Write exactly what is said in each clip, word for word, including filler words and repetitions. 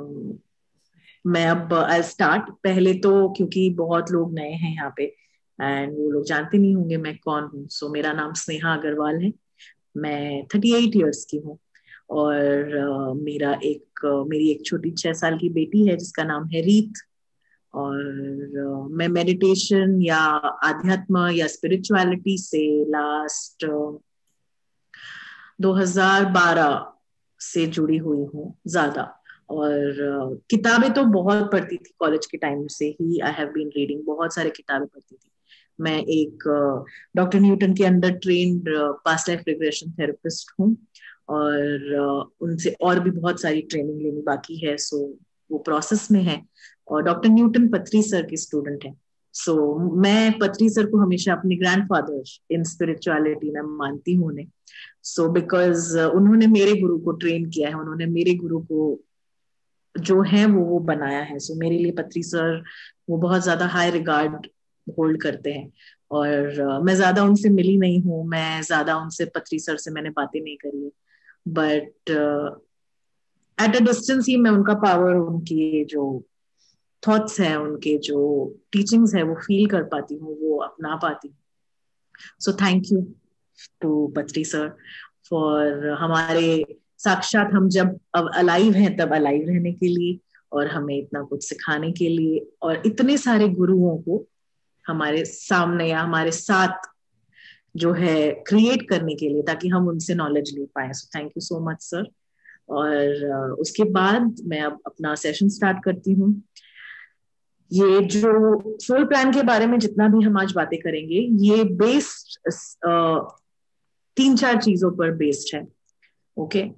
मैं अब I start. पहले तो क्योंकि बहुत लोग नए हैं यहाँ पे एंड वो लोग जानते नहीं होंगे मैं कौन हूँ। सो so, मेरा नाम स्नेहा अग्रवाल है। मैं थर्टी एट ईयर्स की हूँ और uh, मेरा एक uh, मेरी एक छोटी छह साल की बेटी है जिसका नाम है रीत। और uh, मैं मेडिटेशन या आध्यात्म या स्पिरिचुअलिटी से लास्ट uh, दो हज़ार बारह से जुड़ी हुई हूँ ज्यादा। और uh, किताबें तो बहुत पढ़ती थी कॉलेज के टाइम से ही। आई हैव बीन रीडिंग, बहुत सारे किताबें पढ़ती थी। मैं एक डॉक्टर न्यूटन के under trained past life regression therapist हूँ और uh, उनसे और भी बहुत सारी ट्रेनिंग लेनी बाकी है। सो वो प्रोसेस में है। और डॉक्टर न्यूटन पत्री सर की स्टूडेंट है। सो so, मैं पत्री सर को हमेशा अपने ग्रैंडफादर इन स्पिरिचुअलिटी में मानती हूँ उन्हें। सो बिकॉज उन्होंने मेरे गुरु को ट्रेन किया है, उन्होंने मेरे गुरु को जो है वो वो बनाया है। सो so, मेरे लिए पत्री सर वो बहुत ज्यादा हाई रिगार्ड होल्ड करते हैं। और uh, मैं ज्यादा उनसे मिली नहीं हूँ, मैं ज्यादा उनसे पत्री सर से मैंने बातें नहीं करी है। बट एट अ डिस्टेंस ही मैं उनका पावर, उनकी जो थॉट्स है, उनके जो टीचिंग्स है वो फील कर पाती हूँ, वो अपना पाती हूँ। So thank you to Patri sir for हमारे साक्षात हम जब अब अलाइव हैं तब अलाइव रहने के लिए और हमें इतना कुछ सिखाने के लिए और इतने सारे गुरुओं को हमारे सामने या हमारे साथ जो है क्रिएट करने के लिए ताकि हम उनसे नॉलेज ले पाए। So thank you so much sir. और uh, उसके बाद मैं अब अपना सेशन स्टार्ट करती हूँ। ये जो सोल प्लान के बारे में जितना भी हम आज बातें करेंगे ये बेस्ड uh, तीन चार चीजों पर बेस्ड है। Okay okay?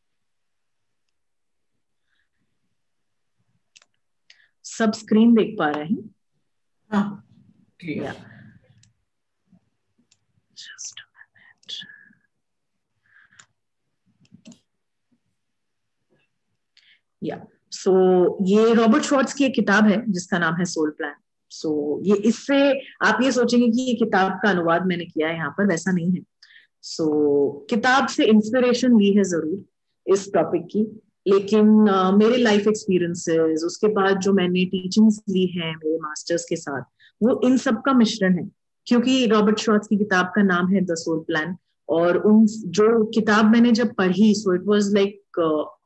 सब स्क्रीन देख पा रहे हैं? हाँ, क्लियर। Just a minute. या सो ये रॉबर्ट श्वार्ट्ज की एक किताब है जिसका नाम है सोल प्लान। सो so, ये इससे आप ये सोचेंगे कि ये किताब का अनुवाद मैंने किया है यहाँ पर, वैसा नहीं है। सो so, किताब से इंस्पिरेशन ली है जरूर इस टॉपिक की, लेकिन uh, मेरे लाइफ एक्सपीरियंसेस उसके बाद जो मैंने टीचिंग्स ली हैं मेरे मास्टर्स के साथ वो इन सब का मिश्रण है। क्योंकि रॉबर्ट श्वार्ट्ज की किताब का नाम है द सोल प्लान और उन जो किताब मैंने जब पढ़ी सो इट वाज लाइक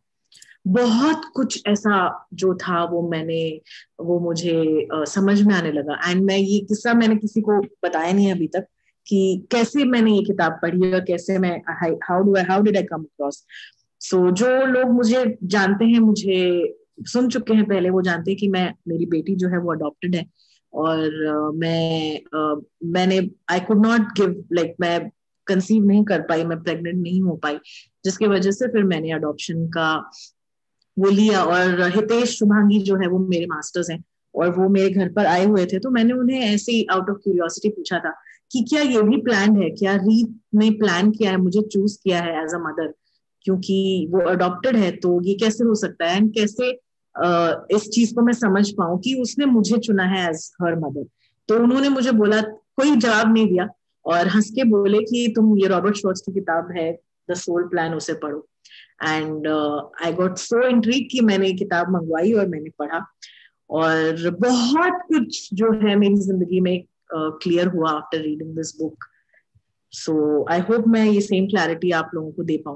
बहुत कुछ ऐसा जो था वो मैंने वो मुझे uh, समझ में आने लगा। एंड मैं ये किस्सा मैंने किसी को बताया नहीं अभी तक कि कैसे मैंने ये किताब पढ़ी और कैसे मैं how do I how did I come across. So जो लोग मुझे जानते हैं, मुझे सुन चुके हैं पहले, वो जानते हैं कि मैं मेरी बेटी जो है वो अडॉप्टेड है। और uh, मैं uh, मैंने I could not give like मैं कंसीव नहीं कर पाई, मैं प्रेग्नेंट नहीं हो पाई, जिसकी वजह से फिर मैंने अडॉप्शन का वो लिया। और हितेश शुभांगी जो है वो मेरे मास्टर्स हैं और वो मेरे घर पर आए हुए थे। तो मैंने उन्हें ऐसे ही आउट ऑफ क्यूरियोसिटी पूछा था कि क्या ये भी प्लान है, क्या रीत ने प्लान किया है, मुझे चूज किया है एज अ मदर, क्योंकि वो अडॉप्टेड है तो ये कैसे हो सकता है एंड कैसे uh, इस चीज को मैं समझ पाऊं कि उसने मुझे चुना है एज हर मदर। तो उन्होंने मुझे बोला, कोई जवाब नहीं दिया और हंस के बोले कि तुम ये रॉबर्ट श्वार्ट्ज की किताब है द सोल प्लान, उसे पढ़ो। And I got so intrigue कि मैंने ये किताब मंगवाई और मैंने पढ़ा और बहुत कुछ जो है मेरी जिंदगी में क्लियर uh, हुआ after reading this book. So I hope मैं ये सेम क्लैरिटी आप लोगों को दे पाऊं।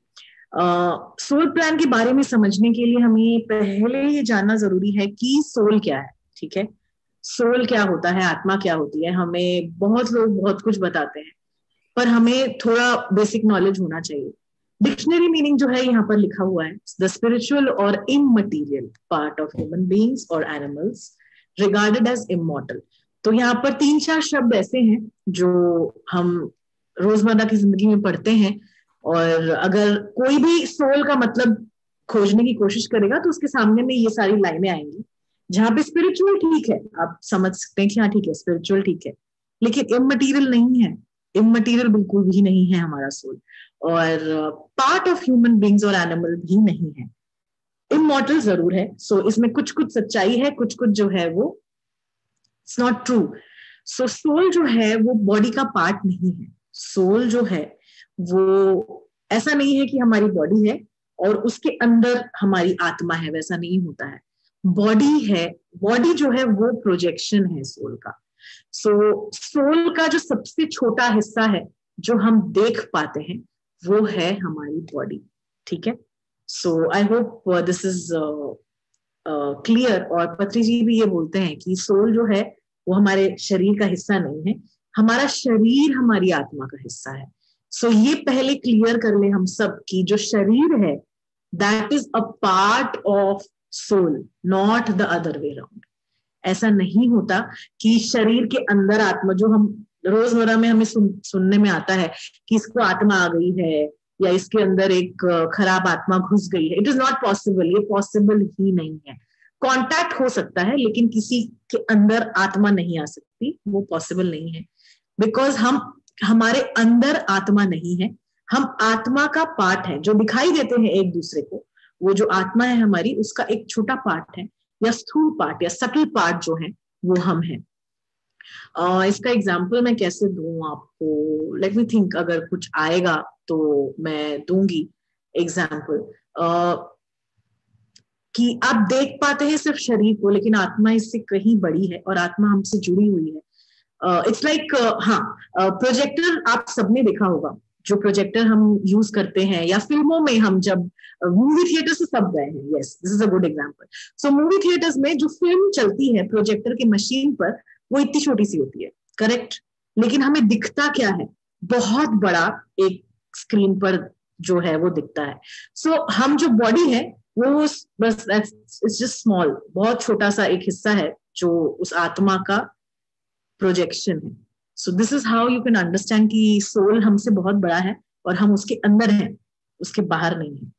सोल uh, प्लान के बारे में समझने के लिए हमें पहले ये जानना जरूरी है कि सोल क्या है। ठीक है, सोल क्या होता है, आत्मा क्या होती है। हमें बहुत लोग बहुत कुछ बताते हैं पर हमें थोड़ा बेसिक नॉलेज होना चाहिए। डिक्शनरी मीनिंग जो है यहाँ पर लिखा हुआ है, द स्पिरिचुअल और immaterial part of human beings और एनिमल्स रिगार्डेड एज इमॉर्टल। तो यहाँ पर तीन चार शब्द ऐसे हैं जो हम रोजमर्रा की जिंदगी में पढ़ते हैं और अगर कोई भी सोल का मतलब खोजने की कोशिश करेगा तो उसके सामने में ये सारी लाइनें आएंगी। जहाँ पे स्पिरिचुअल ठीक है, आप समझ सकते हैं कि हाँ ठीक है स्पिरिचुअल ठीक है, लेकिन इममटीरियल नहीं है। इममटीरियल बिल्कुल भी नहीं है हमारा सोल और पार्ट ऑफ ह्यूमन बीइंग्स और एनिमल भी नहीं है। इमॉर्टल जरूर है। सो so, इसमें कुछ कुछ सच्चाई है, कुछ कुछ जो है वो it's not true. So soul जो है वो बॉडी का पार्ट नहीं है। सोल जो है वो ऐसा नहीं है कि हमारी बॉडी है और उसके अंदर हमारी आत्मा है, वैसा नहीं होता है। बॉडी है, बॉडी जो है वो प्रोजेक्शन है सोल का। सो so, सोल का जो सबसे छोटा हिस्सा है जो हम देख पाते हैं वो है हमारी बॉडी, ठीक है। So I hope this is clear. और पत्री जी भी ये बोलते हैं कि सोल जो है वो हमारे शरीर का हिस्सा नहीं है, हमारा शरीर हमारी आत्मा का हिस्सा है। सो so, ये पहले क्लियर कर ले हम सब कि जो शरीर है that is a part of soul, not the other way around. ऐसा नहीं होता कि शरीर के अंदर आत्मा, जो हम रोजमर्रा में हमें सुन, सुनने में आता है कि इसको आत्मा आ गई है या इसके अंदर एक खराब आत्मा घुस गई है। इट इज नॉट पॉसिबल, ये पॉसिबल ही नहीं है। कांटेक्ट हो सकता है लेकिन किसी के अंदर आत्मा नहीं आ सकती, वो पॉसिबल नहीं है। बिकॉज हम हमारे अंदर आत्मा नहीं है, हम आत्मा का पार्ट है। जो दिखाई देते हैं एक दूसरे को, वो जो आत्मा है हमारी, उसका एक छोटा पार्ट है, या स्थूल पार्ट या सटल पार्ट जो है वो हम हैं। uh, इसका एग्जाम्पल मैं कैसे दूं आपको, लेट मी थिंक, अगर कुछ आएगा तो मैं दूंगी एग्जाम्पल। uh, कि आप देख पाते हैं सिर्फ शरीर को, लेकिन आत्मा इससे कहीं बड़ी है और आत्मा हमसे जुड़ी हुई है। It's uh, like like, uh, हाँ, प्रोजेक्टर uh, आप सबने देखा होगा, जो प्रोजेक्टर हम यूज करते हैं, या फिल्मों में हम जब मूवी थिएटर से सब गए हैं, yes this is a good example. So movie theatres में जो फिल्म चलती है प्रोजेक्टर की मशीन पर, वो इतनी छोटी सी होती है, करेक्ट, लेकिन हमें दिखता क्या है, बहुत बड़ा एक स्क्रीन पर जो है वो दिखता है। सो so, हम जो बॉडी है वो बस इट्स जस्ट स्मॉल, बहुत छोटा सा एक हिस्सा है जो उस आत्मा का प्रोजेक्शन है। So this is how you can understand कि सोल हमसे बहुत बड़ा है और हम उसके अंदर हैं, उसके बाहर नहीं है।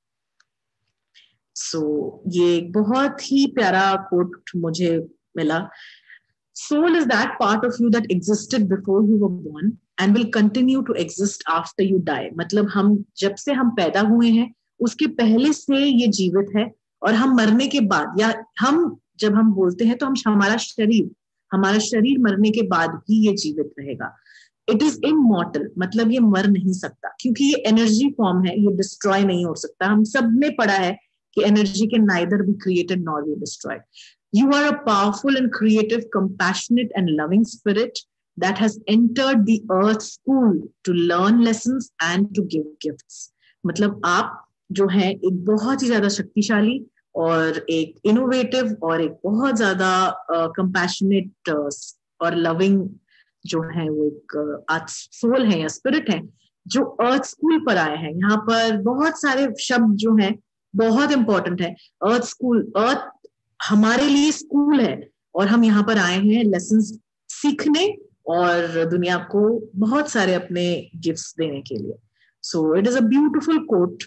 सो so, ये बहुत ही प्यारा कोट मुझे मिला। Soul is that part of you that existed before you were born and will continue to exist after you die. मतलब हम जब से हम पैदा हुए हैं उसके पहले से ये जीवित है, और हम मरने के बाद, या हम जब हम बोलते हैं तो हम हमारा शरीर हमारा शरीर मरने के बाद भी ये जीवित रहेगा। इट इज इमॉर्टल, मतलब ये मर नहीं सकता, क्योंकि ये एनर्जी फॉर्म है, ये डिस्ट्रॉय नहीं हो सकता। हम सब ने पढ़ा है कि energy can neither be created nor be destroyed. You are a powerful and creative, compassionate and loving spirit that has entered the earth school to learn lessons and to give gifts। मतलब आप जो है एक बहुत ही ज्यादा शक्तिशाली और एक इनोवेटिव और एक बहुत ज्यादा कंपैशनेट uh, uh, और लविंग जो है वो एक सोल है या स्पिरिट है, जो अर्थ स्कूल पर आए हैं। यहाँ पर बहुत सारे शब्द जो हैं बहुत इंपॉर्टेंट है। अर्थ स्कूल, अर्थ हमारे लिए स्कूल है, और हम यहाँ पर आए हैं लेसन्स सीखने और दुनिया को बहुत सारे अपने गिफ्ट्स देने के लिए। So it is a beautiful quote.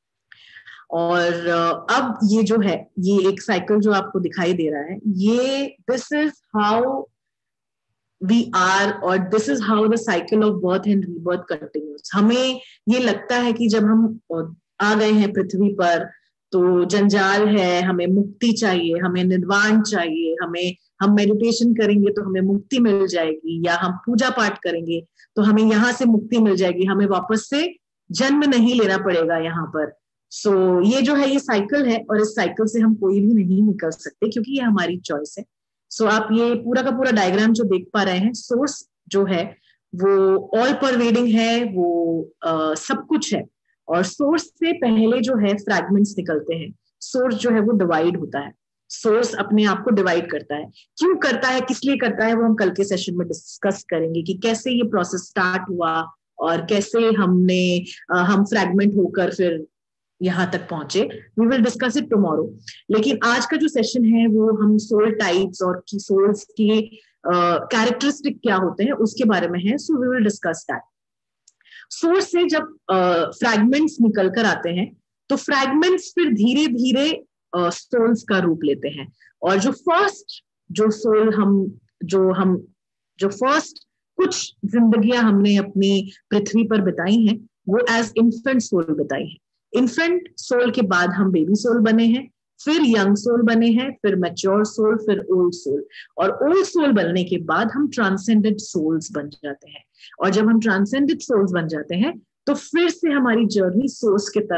और अब ये जो है, ये एक साइकिल जो आपको दिखाई दे रहा है, ये this is how we are, और this is how the cycle of birth and rebirth continues. हमें ये लगता है कि जब हम आ गए हैं पृथ्वी पर तो जंजाल है, हमें मुक्ति चाहिए, हमें निर्वाण चाहिए, हमें हम मेडिटेशन करेंगे तो हमें मुक्ति मिल जाएगी, या हम पूजा पाठ करेंगे तो हमें यहाँ से मुक्ति मिल जाएगी, हमें वापस से जन्म नहीं लेना पड़ेगा यहाँ पर। सो so, ये जो है ये साइकिल है, और इस साइकिल से हम कोई भी नहीं निकल सकते, क्योंकि ये हमारी चॉइस है। सो so, आप ये पूरा का पूरा डायग्राम जो देख पा रहे हैं, सोर्स जो है वो ऑल परवेडिंग है, वो आ, सब कुछ है, और सोर्स से पहले जो है फ्रैगमेंट्स निकलते हैं। सोर्स जो है वो डिवाइड होता है, सोर्स अपने आप को डिवाइड करता है। क्यों करता है, किस लिए करता है, वो हम कल के सेशन में डिस्कस करेंगे कि कैसे ये प्रोसेस स्टार्ट हुआ और कैसे हमने आ, हम फ्रैगमेंट होकर फिर यहाँ तक पहुंचे। We will discuss it tomorrow. लेकिन आज का जो सेशन है वो हम सोल टाइप्स और की सोल्स के कैरेक्टरिस्टिक uh, क्या होते हैं उसके बारे में है। So we will discuss that. Source से जब फ्रैगमेंट्स uh, निकल कर आते हैं तो फ्रैगमेंट्स फिर धीरे धीरे सोल्स uh, का रूप लेते हैं, और जो फर्स्ट जो सोल हम जो हम जो फर्स्ट कुछ जिंदगियां हमने अपनी पृथ्वी पर बिताई हैं वो एज इन्फेंट सोल बिताई है। इन्फेंट सोल के बाद हम बेबी सोल बने हैं, फिर यंग सोल बने हैं, फिर मैच्योर सोल, फिर ओल्ड सोल, और ओल्ड सोल बनने के बाद हम ट्रांसेंडेंट सोल्स बन जाते हैं। और जब हम ट्रांसेंडेंट सोल्स बन जाते हैं तो फिर से हमारी जर्नी सोर्स की तरफ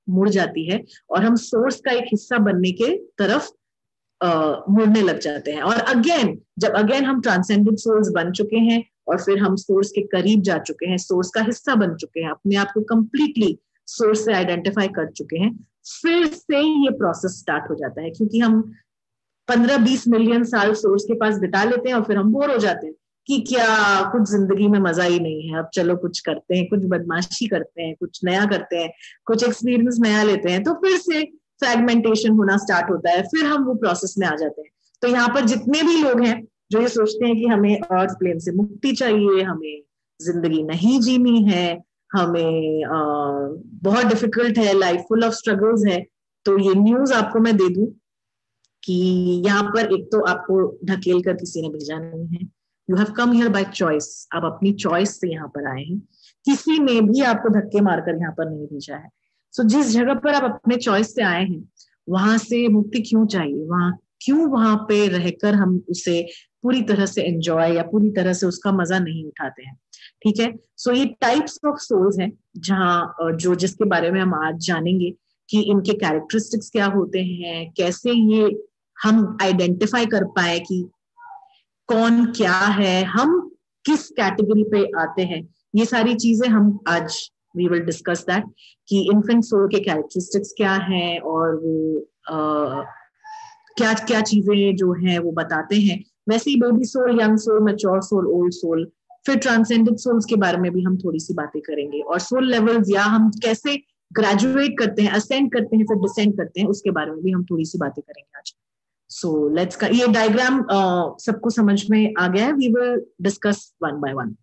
मुड़ जाती है और हम सोर्स का एक हिस्सा बनने के तरफ uh, मुड़ने लग जाते हैं। और अगेन जब अगेन हम ट्रांसेंडेंट सोल्स बन चुके हैं और फिर हम सोर्स के करीब जा चुके हैं, सोर्स का हिस्सा बन चुके हैं, अपने आप को कंप्लीटली सोर्स से आइडेंटिफाई कर चुके हैं, फिर से ये प्रोसेस स्टार्ट हो जाता है। क्योंकि हम पंद्रह बीस मिलियन साल सोर्स के पास बिता लेते हैं और फिर हम बोर हो जाते हैं कि क्या कुछ जिंदगी में मजा ही नहीं है, अब चलो कुछ करते हैं, कुछ बदमाशी करते हैं, कुछ नया करते हैं, कुछ एक्सपीरियंस नया लेते हैं। तो फिर से फ्रैगमेंटेशन होना स्टार्ट होता है, फिर हम वो प्रोसेस में आ जाते हैं। तो यहाँ पर जितने भी लोग हैं जो ये सोचते हैं कि हमें अर्थ प्लेन से मुक्ति चाहिए, हमें जिंदगी नहीं जीनी है, हमें आ, बहुत डिफिकल्ट है, लाइफ फुल ऑफ स्ट्रगल्स है, तो ये न्यूज आपको मैं दे दूं कि यहाँ पर एक तो आपको ढकेल कर किसी ने भेजा नहीं है, you have come here by choice, आप अपनी चॉइस से यहाँ पर आए हैं, किसी ने भी आपको धक्के मारकर यहाँ पर नहीं भेजा है। सो so, जिस जगह पर आप अपने चॉइस से आए हैं वहां से मुक्ति क्यों चाहिए, वहां क्यों वहां पे रहकर हम उसे पूरी तरह से एंजॉय या पूरी तरह से उसका मजा नहीं उठाते हैं। ठीक है, सो so, ये टाइप्स ऑफ सोल्स हैं जहाँ जो जिसके बारे में हम आज जानेंगे कि इनके कैरेक्टरिस्टिक्स क्या होते हैं, कैसे ये हम आइडेंटिफाई कर पाए कि कौन क्या है, हम किस कैटेगरी पे आते हैं। ये सारी चीजें हम आज वी विल डिस्कस दैट कि इन्फेंट सोल के कैरेक्टरिस्टिक्स क्या हैं और वो आ, क्या क्या चीजें जो हैं वो बताते हैं। वैसे ही baby soul, young soul, mature soul, old soul, फिर ट्रांसेंडेंट सोल्स के बारे में भी हम थोड़ी सी बातें करेंगे, और सोल लेवल्स या हम कैसे ग्रेजुएट करते हैं, असेंड करते हैं, फिर डिसेंड करते हैं, उसके बारे में भी हम थोड़ी सी बातें करेंगे आज। सो लेट्स का ये डायग्राम uh, सबको समझ में आ गया है, we will discuss one by one.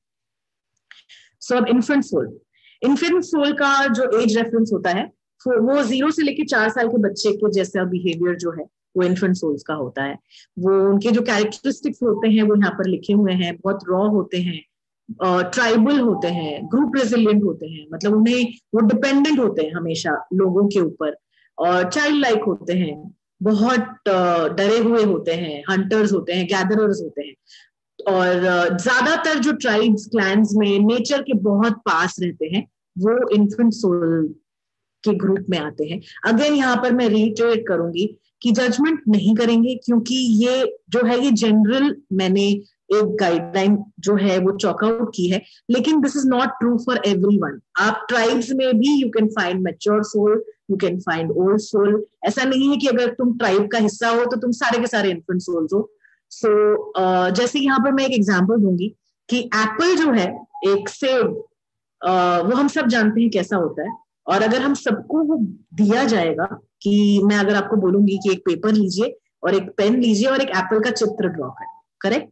So अब इन्फेंट सोल, इन्फेंट सोल का जो एज रेफरेंस होता है वो जीरो से लेके चार साल के बच्चे के जैसा बिहेवियर जो है वो इन्फेंट सोल्स का होता है। वो उनके जो कैरेक्टरिस्टिक्स होते हैं वो यहाँ पर लिखे हुए हैं, बहुत रॉ होते हैं, ट्राइबल uh, होते हैं, ग्रुप रेजिलियंट होते हैं, मतलब उन्हें वो डिपेंडेंट होते हैं हमेशा लोगों के ऊपर, और चाइल्ड लाइक होते हैं, बहुत uh, डरे हुए होते हैं, हंटर्स होते हैं, गैदरर्स होते हैं, और uh, ज्यादातर जो ट्राइब्स क्लैंस में नेचर के बहुत पास रहते हैं वो इन्फेंट सोल के ग्रुप में आते हैं। अगेन यहाँ पर मैं रिइटरेट करूंगी कि जजमेंट नहीं करेंगे, क्योंकि ये जो है ये जनरल मैंने एक गाइडलाइन जो है वो चॉक आउट की है, लेकिन this is not true for everyone. आप ट्राइब्स में भी you can find mature soul, you can find old soul. ऐसा नहीं है कि अगर तुम ट्राइब का हिस्सा हो तो तुम सारे के सारे इन्फेंट सोल्स हो। सो so, uh, जैसे यहाँ पर मैं एक एग्जांपल दूंगी कि एप्पल जो है, एक सेब, uh, वो हम सब जानते हैं कैसा होता है, और अगर हम सबको वो दिया जाएगा कि मैं अगर आपको बोलूंगी कि एक पेपर लीजिए और एक पेन लीजिए और एक एप्पल का चित्र ड्रॉ करें, करेक्ट,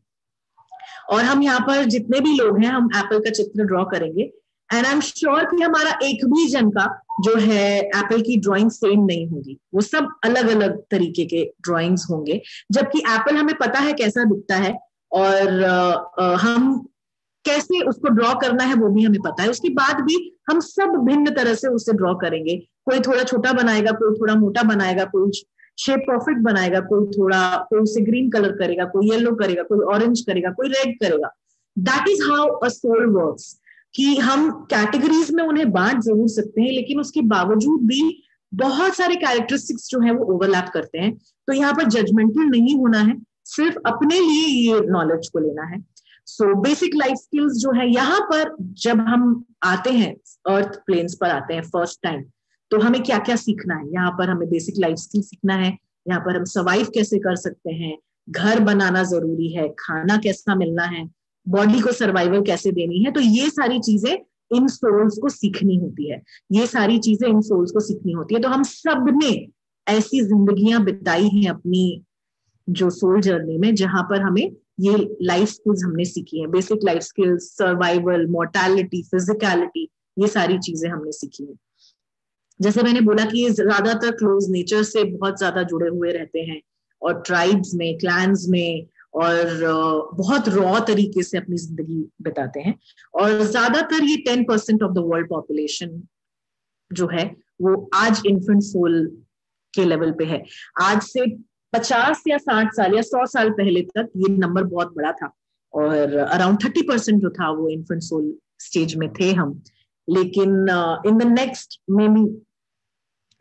और हम यहाँ पर जितने भी लोग हैं हम एप्पल का चित्र ड्रॉ करेंगे, एंड आई एम श्योर कि हमारा एक भी जन का जो है एप्पल की ड्राइंग सेम नहीं होगी, वो सब अलग अलग तरीके के ड्राइंग्स होंगे। जबकि एप्पल हमें पता है कैसा दिखता है, और आ, आ, हम कैसे उसको ड्रॉ करना है वो भी हमें पता है, उसके बाद भी हम सब भिन्न तरह से उसे ड्रॉ करेंगे। कोई थोड़ा छोटा बनाएगा, कोई थोड़ा मोटा बनाएगा, कोई शेप परफेक्ट बनाएगा, कोई थोड़ा कोई उसे ग्रीन कलर करेगा, कोई येलो करेगा, कोई ऑरेंज करेगा, कोई रेड करेगा। That is how a soul works, कि हम कैटेगरीज में उन्हें बांट जरूर सकते हैं, लेकिन उसके बावजूद भी बहुत सारे कैरेक्टरिस्टिक्स जो है वो ओवरलैप करते हैं। तो यहाँ पर जजमेंटल नहीं होना है, सिर्फ अपने लिए ये नॉलेज को लेना है। सो बेसिक लाइफ स्किल्स जो है, यहाँ पर जब हम आते हैं अर्थ प्लेन्स पर आते हैं फर्स्ट टाइम, तो हमें क्या क्या सीखना है। यहाँ पर हमें बेसिक लाइफ स्किल सीखना है, यहाँ पर हम सर्वाइव कैसे कर सकते हैं, घर बनाना जरूरी है, खाना कैसा मिलना है, बॉडी को सर्वाइवल कैसे देनी है। तो ये सारी चीजें इन सोल्स को सीखनी होती है, ये सारी चीजें इन सोल्स को सीखनी होती है। तो हम सब ने ऐसी जिंदगियां बिताई हैं अपनी जो सोल जर्नी में, जहां पर हमें ये लाइफ स्किल्स हमने सीखी है, basic life skills, survival, mortality, physicality, ये सारी चीजें हमने सीखी है। जैसे मैंने बोला कि ये ज्यादातर क्लोज नेचर से बहुत ज्यादा जुड़े हुए रहते हैं, और ट्राइब्स में, क्लैंस में, और बहुत रॉ तरीके से अपनी जिंदगी बिताते हैं। और ज्यादातर ये ten percent of the world population जो है वो आज इन्फेंट सोल के लेवल पे है। आज से पचास या साठ साल या सौ साल पहले तक ये नंबर बहुत बड़ा था, और अराउंड थर्टी परसेंट जो था वो इन्फेंट सोल स्टेज में थे हम। लेकिन in the next maybe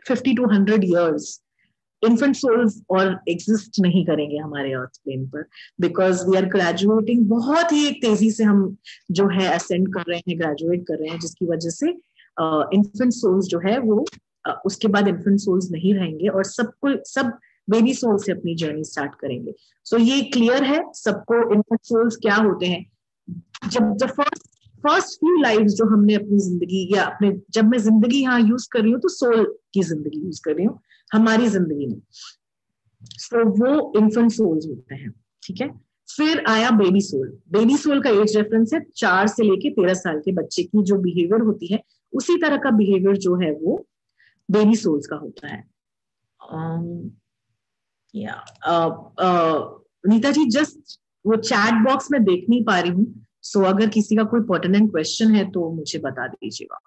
fifty to hundred years infant souls और एग्जिस्ट नहीं करेंगे हमारे अर्थ प्लेन पर, बिकॉज वी आर ग्रेजुएटिंग, बहुत ही एक तेजी से हम जो है असेंड कर रहे हैं, ग्रेजुएट कर रहे हैं, जिसकी वजह से इन्फेंट uh, सोल्स जो है वो uh, उसके बाद इन्फेंट सोल्स नहीं रहेंगे और सबको सब बेबी सोल से अपनी जर्नी स्टार्ट करेंगे। सो so, ये क्लियर है सबको इन्फेंट सोल्स क्या होते हैं। जब the first first few lives जो हमने अपनी जिंदगी या अपने, जब मैं जिंदगी यहाँ यूज कर रही हूँ तो सोल की जिंदगी यूज कर रही हूँ हमारी जिंदगी में, सो so, वो इन्फेंट सोल्स होते हैं, ठीक है। फिर आया बेबी सोल। बेबी सोल का एज रेफरेंस है चार से लेके तेरह साल के बच्चे की जो बिहेवियर होती है, उसी तरह का बिहेवियर जो है वो बेबी सोल्स का होता है। um, या uh, uh, Neeta ji just वो चैट बॉक्स में देख नहीं पा रही हूँ, सो so, अगर किसी का कोई पर्टिनेंट क्वेश्चन है तो मुझे बता दीजिएगा।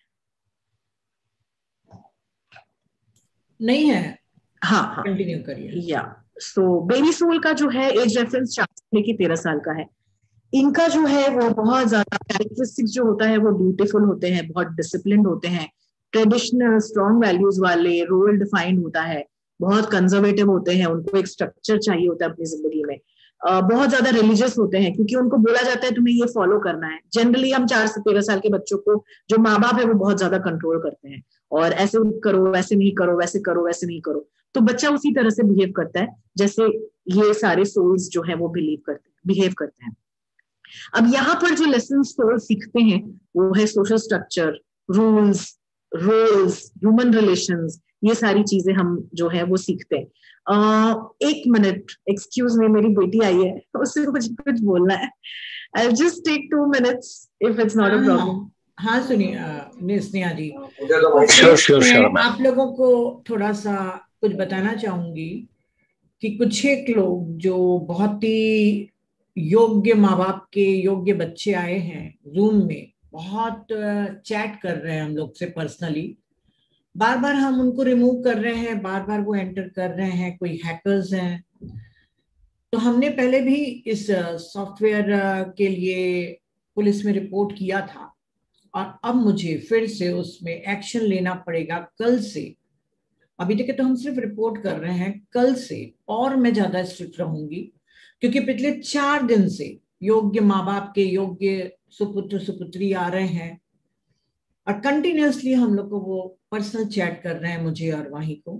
नहीं है? हाँ हाँ कंटिन्यू करिए। या सो बेबी सोल का जो है एज रेफरेंस चार से लेके तेरह साल का है। इनका जो है वो बहुत ज्यादा कैरेक्टरिस्टिक्स जो होता है वो ब्यूटीफुल होते हैं, बहुत डिसिप्लिन होते हैं, ट्रेडिशनल स्ट्रॉन्ग वैल्यूज वाले, रोल डिफाइंड होता है, बहुत कंजर्वेटिव होते हैं, उनको एक स्ट्रक्चर चाहिए होता है अपनी जिंदगी में, Uh, बहुत ज्यादा रिलीजियस होते हैं क्योंकि उनको बोला जाता है तुम्हें ये फॉलो करना है। जनरली हम चार से तेरह साल के बच्चों को जो माँ बाप है वो बहुत ज्यादा कंट्रोल करते हैं और ऐसे करो, वैसे नहीं करो, वैसे करो, वैसे नहीं करो, तो बच्चा उसी तरह से बिहेव करता है जैसे ये सारे सोल्स जो है वो बिलीव करते बिहेव करते हैं। अब यहाँ पर जो लेसन सोल सीखते हैं वो है social structure, rules, roles, human relations, ये सारी चीजें हम जो है वो सीखते हैं। Uh, एक मिनट, एक्सक्यूज मी, मेरी बेटी आई है, उससे मुझे कुछ बोलना है। I'll just take two minutes if it's not a problem. हाँ सुनिए Sneha ji, sure sure sure. आप लोगों को थोड़ा सा कुछ बताना चाहूंगी कि कुछ एक लोग जो बहुत ही योग्य माँ बाप के योग्य बच्चे आए हैं जूम में, बहुत चैट कर रहे हैं हम लोग से पर्सनली, बार बार हम उनको रिमूव कर रहे हैं, बार बार वो एंटर कर रहे हैं, कोई हैकर्स हैं। तो हमने पहले भी इस सॉफ्टवेयर के लिए पुलिस में रिपोर्ट किया था और अब मुझे फिर से उसमें एक्शन लेना पड़ेगा कल से। अभी तक तो हम सिर्फ रिपोर्ट कर रहे हैं, कल से और मैं ज्यादा स्ट्रिक्ट रहूंगी क्योंकि पिछले चार दिन से योग्य माँ बाप के योग्य सुपुत्र सुपुत्री आ रहे हैं और कंटिन्यूअसली हम लोग को वो पर्सनल चैट कर रहे हैं, मुझे और वहीं को।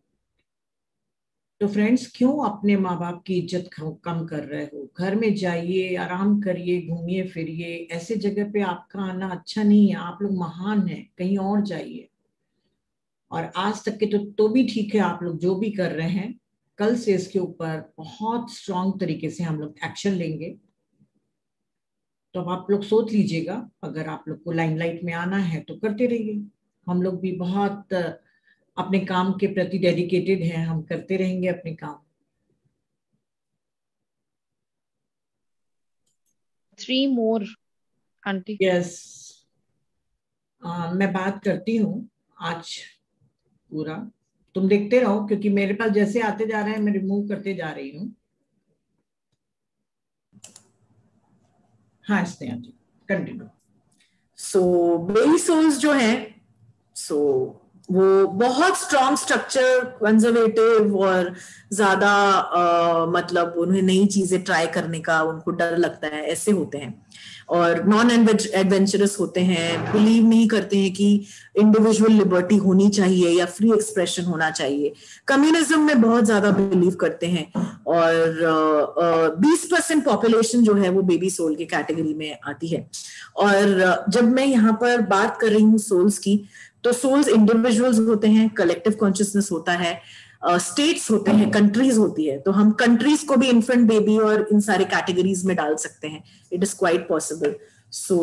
तो फ्रेंड्स, क्यों अपने माँ बाप की इज्जत कम कर रहे हो? घर में जाइए, आराम करिए, घूमिए फिरिए, ऐसे जगह पे आपका आना अच्छा नहीं है। आप लोग महान हैं, कहीं और जाइए। और आज तक के तो तो भी ठीक है, आप लोग जो भी कर रहे हैं, कल से इसके ऊपर बहुत स्ट्रांग तरीके से हम लोग एक्शन लेंगे। तो अब आप लोग सोच लीजिएगा, अगर आप लोग को लाइमलाइट में आना है तो करते रहिए। हम लोग भी बहुत अपने काम के प्रति डेडिकेटेड हैं, हम करते रहेंगे अपने काम। Three more aunty. यस, मैं बात करती हूँ आज पूरा, तुम देखते रहो क्योंकि मेरे पास जैसे आते जा रहे हैं मैं रिमूव करते जा रही हूँ। हाँ Sneha ji continue. So baby souls जो है, सो so, वो बहुत स्ट्रॉन्ग स्ट्रक्चर, कंजर्वेटिव और ज्यादा uh, मतलब उन्हें नई चीजें ट्राई करने का उनको डर लगता है, ऐसे होते हैं। और नॉन एडवेंचरस होते हैं, बिलीव नहीं करते हैं कि इंडिविजुअल लिबर्टी होनी चाहिए या फ्री एक्सप्रेशन होना चाहिए। कम्युनिज्म में बहुत ज्यादा बिलीव करते हैं और बीस परसेंट पॉपुलेशन जो है वो बेबी सोल की कैटेगरी में आती है। और uh, जब मैं यहाँ पर बात कर रही हूँ सोल्स की, तो सोल्स इंडिविजुअल्स होते हैं, कलेक्टिव कॉन्शियसनेस होता है, स्टेट्स uh, होते हैं, कंट्रीज होती है। तो हम कंट्रीज को भी इन्फेंट, बेबी और इन सारे कैटेगरीज में डाल सकते हैं। It is quite possible. So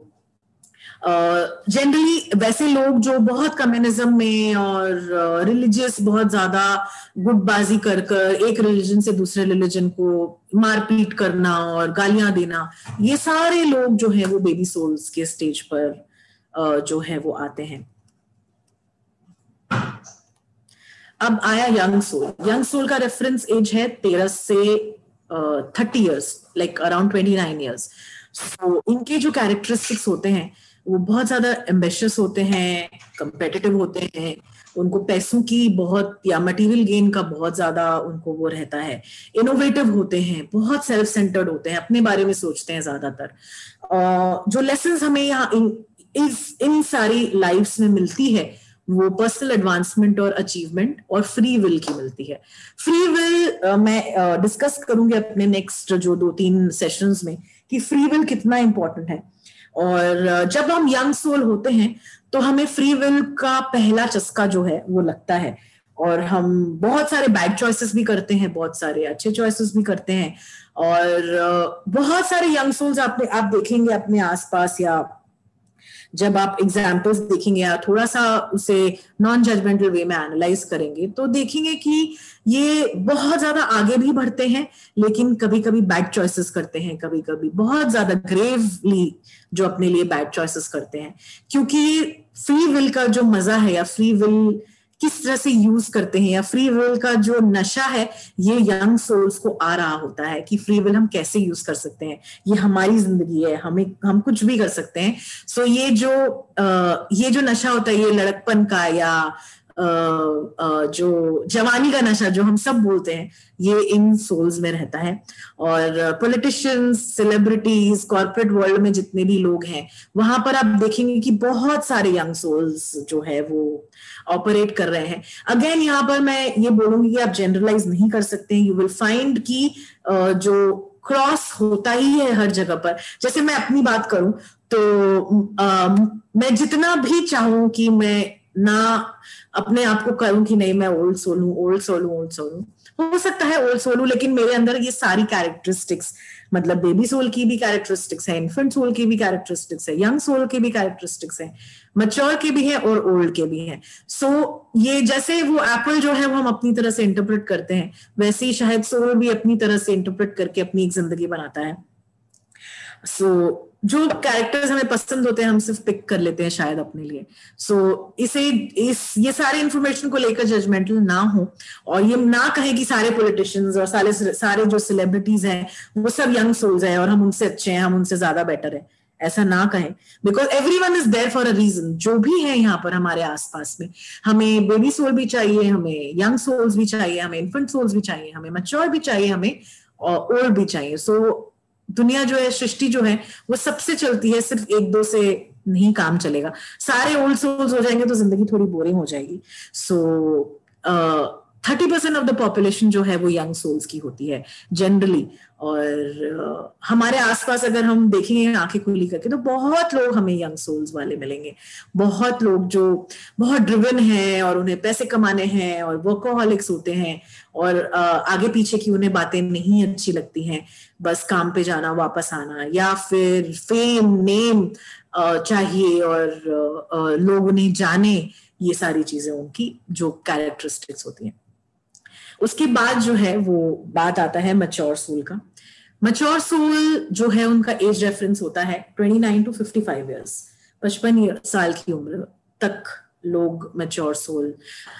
generally वैसे लोग जो बहुत कम्युनिज्म में और रिलीजियस uh, बहुत ज्यादा गुटबाजी कर कर एक रिलीजन से दूसरे रिलीजन को मारपीट करना और गालियां देना, ये सारे लोग जो है वो बेबी सोल्स के स्टेज पर uh, जो है वो आते हैं। अब आया यंग सोल। यंग सोल का रेफरेंस एज है तेरह से thirty years, like around twenty nine years. So इनके जो कैरेक्टरिस्टिक्स होते हैं वो बहुत ज्यादा एम्बिशियस होते हैं, कंपेटिटिव होते हैं, उनको पैसों की बहुत या मटेरियल गेन का बहुत ज्यादा उनको वो रहता है, इनोवेटिव होते हैं, बहुत सेल्फ सेंटर्ड होते हैं, अपने बारे में सोचते हैं ज्यादातर। जो लेसन्स हमें यहाँ इन, इस इन सारी लाइफ्स में मिलती है वो पर्सनल एडवांसमेंट और अचीवमेंट और फ्री विल की मिलती है। फ्री विल uh, मैं डिस्कस uh, करूंगी अपने नेक्स्ट जो दो तीन सेशंस में कि फ्री विल कितना इंपॉर्टेंट है। और uh, जब हम यंग सोल होते हैं तो हमें फ्री विल का पहला चस्का जो है वो लगता है, और हम बहुत सारे बैड चॉइसेस भी करते हैं, बहुत सारे अच्छे चॉइसेस भी करते हैं। और uh, बहुत सारे यंग सोल्स आपने आप देखेंगे अपने आसपास, या जब आप एग्जाम्पल्स देखेंगे या थोड़ा सा उसे नॉन जजमेंटल वे में एनालाइज करेंगे तो देखेंगे कि ये बहुत ज्यादा आगे भी बढ़ते हैं, लेकिन कभी कभी बैड चॉइसेस करते हैं, कभी कभी बहुत ज्यादा ग्रेवली जो अपने लिए बैड चॉइसेस करते हैं। क्योंकि फ्री विल का जो मजा है, या फ्री विल किस तरह से यूज करते हैं, या फ्री विल का जो नशा है, ये यंग सोल्स को आ रहा होता है कि फ्री विल हम कैसे यूज कर सकते हैं, ये हमारी जिंदगी है, हमें हम कुछ भी कर सकते हैं। सो so ये जो आ, ये जो नशा होता है, ये लड़कपन का या आ, आ, जो जवानी का नशा जो हम सब बोलते हैं, ये इन सोल्स में रहता है। और पॉलिटिशियंस, सेलिब्रिटीज, कॉर्पोरेट वर्ल्ड में जितने भी लोग हैं, वहां पर आप देखेंगे कि बहुत सारे यंग सोल्स जो है वो ऑपरेट कर रहे हैं। अगेन यहाँ पर मैं ये बोलूंगी कि आप जनरलाइज नहीं कर सकते हैं। यू विल फाइंड कि जो क्रॉस होता ही है हर जगह पर। जैसे मैं अपनी बात करूं तो आ, मैं जितना भी चाहूं कि मैं ना अपने आप को करूं कि नहीं मैं ओल्ड सोल हूं, ओल्ड सोल हूं, ओल्ड सोल हूं, हो सकता है ओल्ड सोल हूं, लेकिन मेरे अंदर ये सारी कैरेक्टरिस्टिक्स, मतलब बेबी सोल की भी कैरेक्टरिस्टिक्स है, इन्फेंट सोल की भी कैरेक्टरिस्टिक्स है, यंग सोल की भी कैरेक्टरिस्टिक्स है, मैच्योर के भी है और ओल्ड के भी है। सो so, ये जैसे वो एप्पल जो है वो हम अपनी तरह से इंटरप्रेट करते हैं, वैसे ही शायद सोल भी अपनी तरह से इंटरप्रेट करके अपनी एक जिंदगी बनाता है। सो so, जो कैरेक्टर्स हमें पसंद होते हैं हम सिर्फ पिक कर लेते हैं शायद अपने लिए। सो so, इसे इस ये सारे इंफॉर्मेशन को लेकर जजमेंटल ना हो, और ये ना कहे कि सारे पॉलिटिशियंस और सारे सारे जो सेलिब्रिटीज हैं वो सब यंग सोल्स हैं और हम उनसे अच्छे हैं, हम उनसे ज्यादा बेटर हैं, ऐसा ना कहें। Because everyone is there for a reason. जो भी है यहाँ पर हमारे आसपास में, हमें बेबी सोल भी चाहिए, हमें यंग सोल्स भी चाहिए, हमें इन्फेंट सोल्स भी चाहिए, हमें मैच्योर भी चाहिए, हमें ओल्ड भी चाहिए। सो so, दुनिया जो है, सृष्टि जो है वो सबसे चलती है, सिर्फ एक दो से नहीं काम चलेगा। सारे ओल्ड सोल्स हो जाएंगे तो जिंदगी थोड़ी बोरिंग हो जाएगी। So thirty percent of the population जो है वो यंग सोल्स की होती है जनरली। और uh, हमारे आसपास अगर हम देखेंगे आंखें खुली करके तो बहुत लोग हमें यंग सोल्स वाले मिलेंगे, बहुत लोग जो बहुत ड्रिवन हैं और उन्हें पैसे कमाने हैं और वर्कहॉलिक्स होते हैं, और uh, आगे पीछे की उन्हें बातें नहीं अच्छी लगती हैं, बस काम पे जाना वापस आना, या फिर फेम नेम uh, चाहिए और uh, uh, लोग उन्हें जाने, ये सारी चीजें उनकी जो कैरेक्टरिस्टिक्स होती हैं। उसके बाद जो है वो बात आता है मैच्योर सोल का। मैच्योर सोल जो है उनका एज रेफरेंस होता है twenty nine to fifty five years, पचपन साल की उम्र तक लोग mature soul.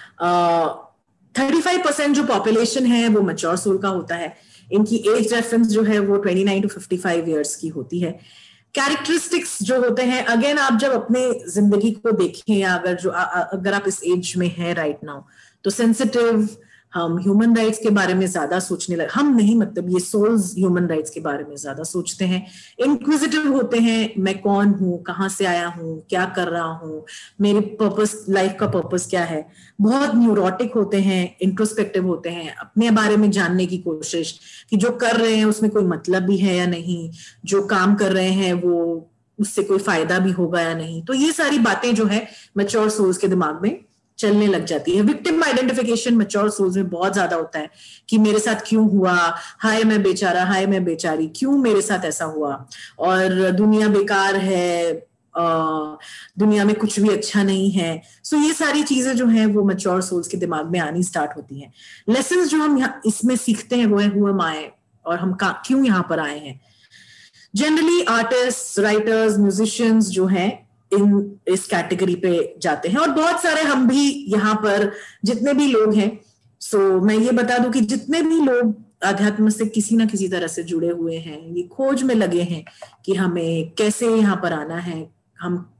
Thirty five percent जो पॉपुलेशन है वो मैच्योर सोल का होता है। इनकी एज रेफरेंस जो है वो twenty nine to fifty five years की होती है। कैरेक्टरिस्टिक्स जो होते हैं, अगेन आप जब अपने जिंदगी को देखें, या अगर जो अगर आप इस एज में हैं राइट नाउ, तो सेंसिटिव, हम ह्यूमन राइट्स के बारे में ज्यादा सोचने लगे, हम नहीं मतलब ये सोल्स ह्यूमन राइट्स के बारे में ज्यादा सोचते हैं। इंक्विजिटिव होते हैं, मैं कौन हूँ, कहाँ से आया हूँ, क्या कर रहा हूँ, मेरे पर्पस, लाइफ का पर्पस क्या है। बहुत न्यूरोटिक होते हैं, इंट्रोस्पेक्टिव होते हैं, अपने बारे में जानने की कोशिश कि जो कर रहे हैं उसमें कोई मतलब भी है या नहीं, जो काम कर रहे हैं वो उससे कोई फायदा भी होगा या नहीं। तो ये सारी बातें जो है मैच्योर सोल्स के दिमाग में चलने लग जाती है। विक्टिम आइडेंटिफिकेशन मैच्योर सोल्स में बहुत ज्यादा होता है कि मेरे साथ क्यों हुआ, हाय मैं बेचारा, हाय मैं बेचारी, क्यों मेरे साथ ऐसा हुआ, और दुनिया बेकार है, आ, दुनिया में कुछ भी अच्छा नहीं है। सो ये सारी चीजें जो हैं वो मैच्योर सोल्स के दिमाग में आनी स्टार्ट होती हैं। लेसन्स जो हम यहाँ इसमें सीखते हैं वो है हु एम आई, और हम क्यों यहाँ पर आए हैं। जनरली आर्टिस्ट, राइटर्स, म्यूजिशियंस जो हैं इन इस कैटेगरी पे जाते हैं, और बहुत सारे हम भी यहाँ पर जितने भी लोग हैं। सो so, मैं ये बता दूं कि जितने भी लोग अध्यात्म से किसी ना किसी तरह से जुड़े हुए हैं, ये खोज में लगे हैं कि हमें कैसे यहाँ पर आना है, हम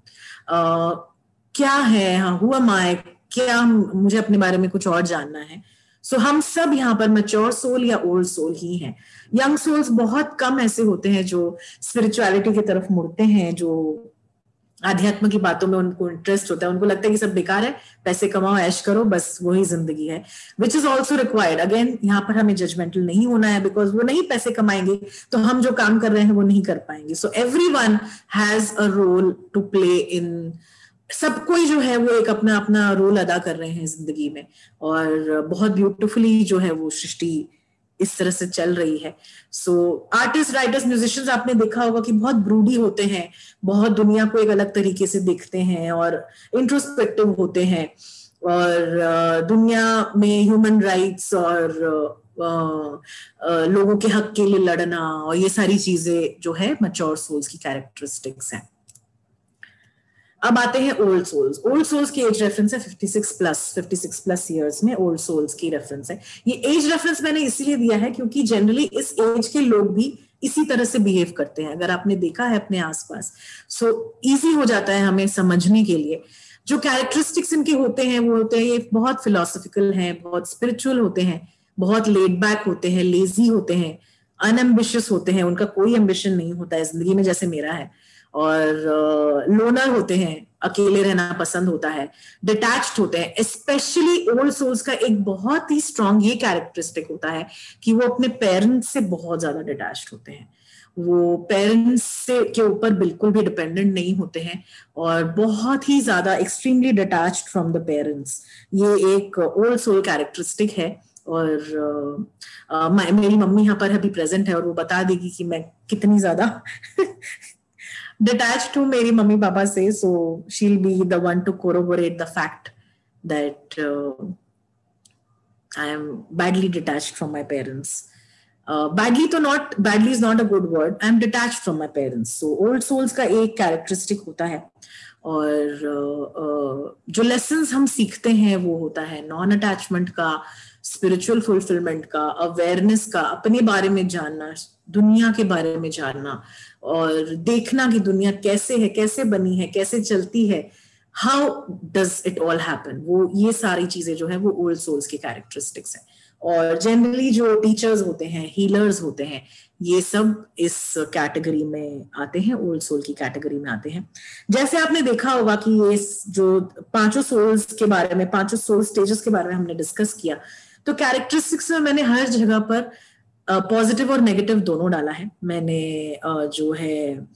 uh, क्या है, हाँ, हु एम आई, क्या मुझे अपने बारे में कुछ और जानना है। सो so, हम सब यहाँ पर मैच्योर सोल या ओल्ड सोल ही हैं। यंग सोल्स बहुत कम ऐसे होते हैं जो स्पिरिचुअलिटी की तरफ मुड़ते हैं, जो आध्यात्म की बातों में उनको इंटरेस्ट होता है। उनको लगता है कि सब बेकार है, पैसे कमाओ, ऐश करो, बस वही जिंदगी है, which is also required. Again यहाँ पर हमें जजमेंटल नहीं होना है, बिकॉज वो नहीं पैसे कमाएंगे तो हम जो काम कर रहे हैं वो नहीं कर पाएंगे। So everyone has a role to play in, सब कोई जो है वो एक अपना अपना रोल अदा कर रहे हैं जिंदगी में, और बहुत ब्यूटिफुली जो है वो सृष्टि इस तरह से चल रही है। सो आर्टिस्ट, राइटर्स, म्यूजिशियंस, आपने देखा होगा कि बहुत ब्रूडी होते हैं, बहुत दुनिया को एक अलग तरीके से देखते हैं और इंट्रोस्पेक्टिव होते हैं, और दुनिया में ह्यूमन राइट्स और लोगों के हक के लिए लड़ना और ये सारी चीजें जो है मैच्योर सोल्स की कैरेक्टरिस्टिक्स हैं। अब आते हैं ओल्ड सोल्स। ओल्ड सोल्स की एज रेफरेंस है छप्पन प्लस, छप्पन प्लस इयर्स में ओल्ड सोल्स की रेफरेंस है। ये एज रेफरेंस मैंने इसलिए दिया है क्योंकि जनरली इस एज के लोग भी इसी तरह से बिहेव करते हैं, अगर आपने देखा है अपने आसपास। सो इजी हो जाता है हमें समझने के लिए। जो कैरेक्टरिस्टिक्स इनके होते हैं वो होते हैं, ये बहुत फिलोसफिकल हैं, बहुत स्पिरिचुअल होते हैं, बहुत लेड बैक होते हैं, लेजी होते हैं, अनएम्बिशियस होते हैं, उनका कोई एम्बिशन नहीं होता है जिंदगी में जैसे मेरा है, और लोनर uh, होते हैं, अकेले रहना पसंद होता है, डिटैच्ड होते हैं। स्पेशली ओल्ड सोल्स का एक बहुत ही स्ट्रांग ये कैरेक्टरिस्टिक होता है कि वो अपने पेरेंट्स से बहुत ज्यादा डिटैच्ड होते हैं, वो पेरेंट्स से के ऊपर बिल्कुल भी डिपेंडेंट नहीं होते हैं, और बहुत ही ज्यादा extremely detached from the parents. ये एक ओल्ड सोल कैरेक्टरिस्टिक है, और uh, uh, मेरी मम्मी यहाँ पर अभी प्रेजेंट है और वो बता देगी कि मैं कितनी ज्यादा detached हूँ मेरी मम्मी पापा से। so she'll be the one to corroborate the fact that uh, I am badly detached from my parents. Uh, badly तो not, badly is not a good word, I am detached from my parents. So old souls का एक characteristic होता है, और uh, uh, जो lessons हम सीखते हैं वो होता है नॉन अटैचमेंट का, स्पिरिचुअल फुलफिलमेंट का, अवेयरनेस का, अपने बारे में जानना, दुनिया के बारे में जानना और देखना कि दुनिया कैसे है, कैसे बनी है, कैसे चलती है, how does it all happen. वो ये सारी चीजें जो है वो ओल्ड सोल्स की कैरेक्टरिस्टिक्स हैं। और जनरली जो टीचर्स होते हैं, हीलर्स होते हैं, ये सब इस कैटेगरी में आते हैं, ओल्ड सोल की कैटेगरी में आते हैं। जैसे आपने देखा होगा कि ये जो पांचों सोल्स के बारे में, पांचों सोल स्टेजेस के बारे में हमने डिस्कस किया, तो कैरेक्टरिस्टिक्स में मैंने हर जगह पर पॉजिटिव uh, और नेगेटिव दोनों डाला है। मैंने uh, जो है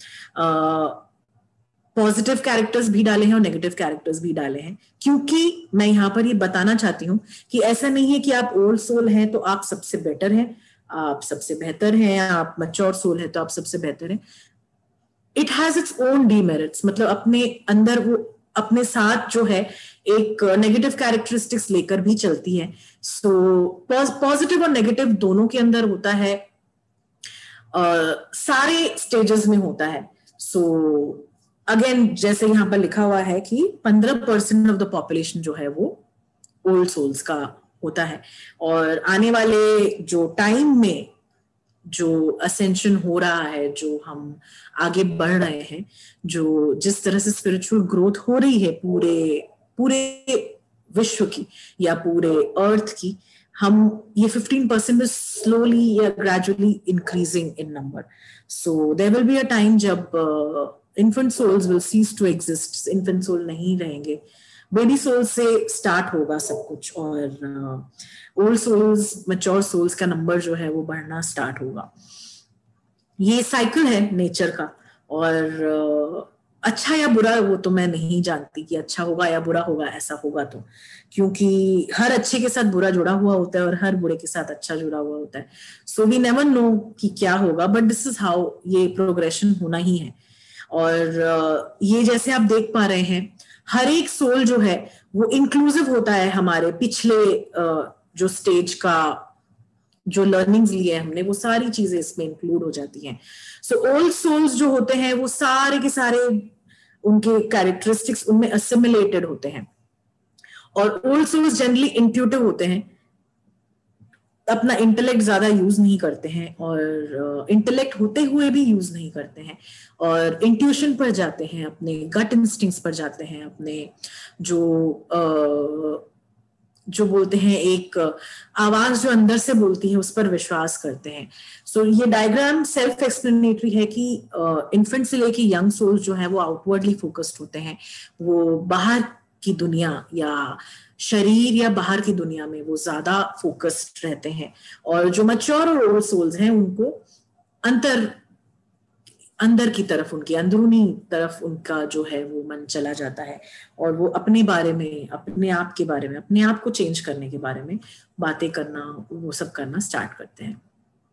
पॉजिटिव uh, कैरेक्टर्स भी डाले हैं और नेगेटिव कैरेक्टर्स भी डाले हैं, क्योंकि मैं यहाँ पर ये बताना चाहती हूँ कि ऐसा नहीं है कि आप ओल्ड सोल हैं तो आप सबसे बेटर हैं, आप सबसे बेहतर हैं, आप मैच्योर सोल है तो आप सबसे बेहतर हैं। It has its own demerits, मतलब अपने अंदर वो अपने साथ जो है एक नेगेटिव कैरेक्टरिस्टिक्स लेकर भी चलती है। सो पॉजिटिव और नेगेटिव दोनों के अंदर होता है, uh, सारे स्टेजेस में होता है। सो so, अगेन जैसे यहाँ पर लिखा हुआ है कि पंद्रह परसेंट ऑफ द पॉपुलेशन जो है वो ओल्ड सोल्स का होता है, और आने वाले जो टाइम में जो असेंशन हो रहा है, जो हम आगे बढ़ रहे हैं, जो जिस तरह से स्पिरिचुअल ग्रोथ हो रही है पूरे पूरे विश्व की या पूरे अर्थ की, हम ये फिफ्टीन परसेंट स्लोली या gradually increasing in number. So there will be a time जब infant souls will cease to exist, infant soul नहीं रहेंगे, बेबी सोल से स्टार्ट होगा सब कुछ, और ओल्ड सोल्स, मैच्योर सोल्स का नंबर जो है वो बढ़ना स्टार्ट होगा। ये साइकिल है नेचर का, और uh, अच्छा या बुरा वो तो मैं नहीं जानती कि अच्छा होगा या बुरा होगा, ऐसा होगा तो, क्योंकि हर अच्छे के साथ बुरा जुड़ा हुआ होता है और हर बुरे के साथ अच्छा जुड़ा हुआ होता है। सो वी नेवर नो कि क्या होगा, बट दिस इज हाउ ये प्रोग्रेशन होना ही है। और uh, ये जैसे आप देख पा रहे हैं, हर एक सोल जो है वो इंक्लूसिव होता है हमारे पिछले uh, जो स्टेज का जो लर्निंग्स लिए हमने, वो सारी चीजें इसमें इंक्लूड हो जाती हैं। सो ओल्ड सोल्स जो होते हैं वो सारे के सारे उनके कैरेक्टरिस्टिक्स उनमें असिमिलेटेड होते हैं, और ओल्ड सोल्स जनरली इंट्यूटिव होते हैं। अपना इंटेलेक्ट ज्यादा यूज नहीं करते हैं और इंटेलेक्ट uh, होते हुए भी यूज नहीं करते हैं और इंट्यूशन पर जाते हैं, अपने गट इंस्टिंक्ट्स पर जाते हैं, अपने जो uh, जो बोलते हैं एक आवाज जो अंदर से बोलती है उस पर विश्वास करते हैं. सो so, ये डायग्राम सेल्फ एक्सप्लेनेटरी है कि इन्फेंट uh, से लेके यंग सोल्स जो है वो आउटवर्डली फोकस्ड होते हैं, वो बाहर की दुनिया या शरीर या बाहर की दुनिया में वो ज्यादा फोकस्ड रहते हैं. और जो मैच्योर और ओल्ड सोल्स हैं उनको अंतर अंदर की तरफ, उनकी अंदरूनी तरफ उनका जो है वो मन चला जाता है और वो अपने बारे में, अपने आप के बारे में, अपने आप को चेंज करने के बारे में बातें करना, वो सब करना स्टार्ट करते हैं.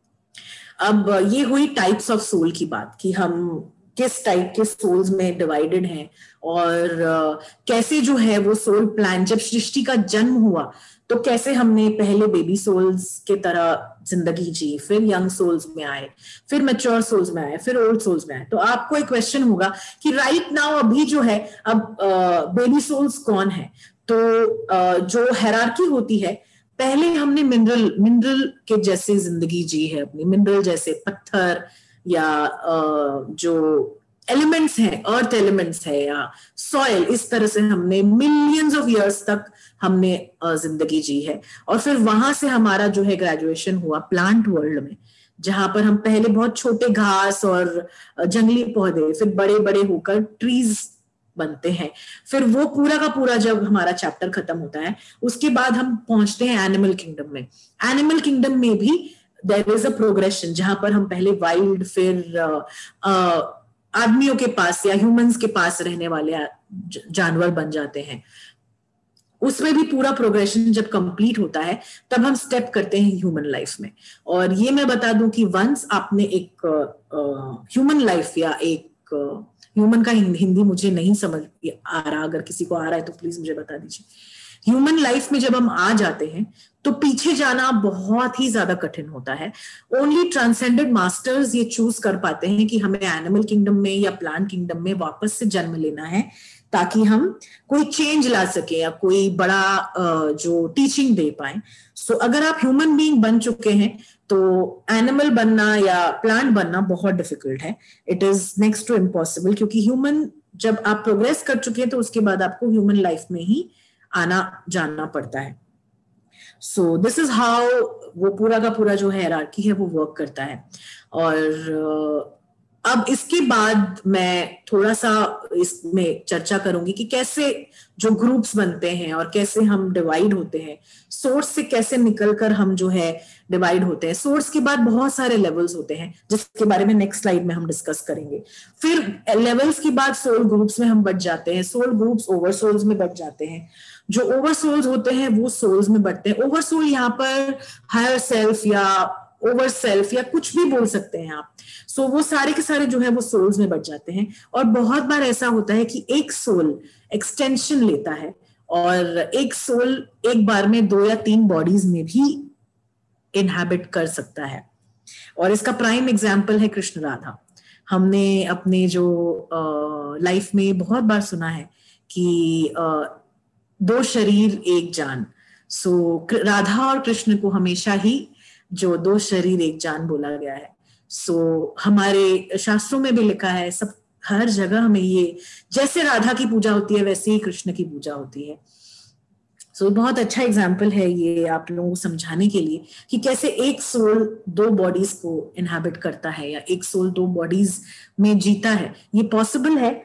अब ये हुई टाइप्स ऑफ सोल की बात कि हम किस टाइप के सोल्स में डिवाइडेड हैं और uh, कैसे जो है वो सोल प्लान, जब सृष्टि का जन्म हुआ तो कैसे हमने पहले बेबी सोल्स के तरह जिंदगी जी, फिर यंग सोल्स में आए, फिर मैच्योर सोल्स में आए, फिर ओल्ड सोल्स में आए. तो आपको एक क्वेश्चन होगा कि राइट नाउ अभी जो है अब बेबी सोल्स कौन है. तो uh, जो हायरार्की होती है, पहले हमने मिनरल मिनरल के जैसे जिंदगी जी है अपनी, मिनरल जैसे पत्थर या uh, जो एलिमेंट्स हैं, अर्थ एलिमेंट्स है या सॉइल, इस तरह से हमने मिलियंस ऑफ इयर्स तक हमने जिंदगी जी है. और फिर वहां से हमारा जो है ग्रेजुएशन हुआ प्लांट वर्ल्ड में, जहां पर हम पहले बहुत छोटे घास और जंगली पौधे, फिर बड़े बड़े होकर ट्रीज बनते हैं. फिर वो पूरा का पूरा जब हमारा चैप्टर खत्म होता है उसके बाद हम पहुंचते हैं एनिमल किंगडम में. एनिमल किंगडम में भी देयर इज अ प्रोग्रेशन, जहां पर हम पहले वाइल्ड, फिर uh, uh, आदमियों के पास या ह्यूमंस के पास रहने वाले जानवर बन जाते हैं. उसमें भी पूरा प्रोग्रेशन जब कंप्लीट होता है तब हम स्टेप करते हैं ह्यूमन लाइफ में. और ये मैं बता दूं कि वंस आपने एक ह्यूमन uh, लाइफ या एक ह्यूमन uh, का हिंदी मुझे नहीं समझ आ रहा, अगर किसी को आ रहा है तो प्लीज मुझे बता दीजिए. ह्यूमन लाइफ में जब हम आ जाते हैं तो पीछे जाना बहुत ही ज्यादा कठिन होता है. ओनली ट्रांसेंडेड मास्टर्स ये चूज कर पाते हैं कि हमें एनिमल किंगडम में या प्लांट किंगडम में वापस से जन्म लेना है ताकि हम कोई चेंज ला सके या कोई बड़ा जो टीचिंग दे पाए. सो so, अगर आप ह्यूमन बीइंग बन चुके हैं तो एनिमल बनना या प्लांट बनना बहुत डिफिकल्ट है. It is next to impossible, क्योंकि ह्यूमन जब आप प्रोग्रेस कर चुके हैं तो उसके बाद आपको ह्यूमन लाइफ में ही आना जाना पड़ता है. सो दिस इज हाउ वो पूरा का पूरा जो हायरार्की है वो वर्क करता है. और अब इसके बाद मैं थोड़ा सा इसमें चर्चा करूंगी कि कैसे जो ग्रुप्स बनते हैं और कैसे हम डिवाइड होते हैं, सोर्स से कैसे निकलकर हम जो है डिवाइड होते हैं. सोर्स के बाद बहुत सारे लेवल्स होते हैं जिसके बारे में नेक्स्ट स्लाइड में हम डिस्कस करेंगे. फिर लेवल्स के बाद सोल ग्रुप्स में हम बढ़ जाते हैं, सोल ग्रुप्स ओवर सोल्स में बढ़ जाते हैं. जो ओवर सोल्स होते हैं वो सोल्स में बढ़ते हैं. ओवर सोल यहाँ पर हायर सेल्फ या ओवर सेल्फ या कुछ भी बोल सकते हैं आप. सो so, वो सारे के सारे जो है वो सोल्स में बढ़ जाते हैं. और बहुत बार ऐसा होता है कि एक सोल एक्सटेंशन लेता है और एक सोल एक बार में दो या तीन बॉडीज में भी इनहैबिट कर सकता है. और इसका प्राइम एग्जाम्पल है कृष्ण राधा. हमने अपने जो लाइफ में बहुत बार सुना है कि आ, दो शरीर एक जान. सो so, राधा और कृष्ण को हमेशा ही जो दो शरीर एक जान बोला गया है. सो so, हमारे शास्त्रों में भी लिखा है, सब हर जगह हमें ये, जैसे राधा की पूजा होती है वैसे ही कृष्ण की पूजा होती है. सो so, बहुत अच्छा एग्जाम्पल है ये आप लोगों को समझाने के लिए कि कैसे एक सोल दो बॉडीज को इनहैबिट करता है या एक सोल दो बॉडीज में जीता है. ये पॉसिबल है